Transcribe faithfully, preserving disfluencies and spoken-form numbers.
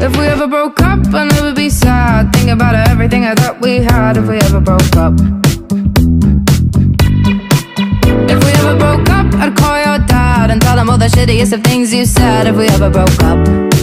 If we ever broke up, I'd never be sad. Think about everything I thought we had. If we ever broke up, if we ever broke up, I'd call your dad and tell him all the shittiest of things you said. If we ever broke up.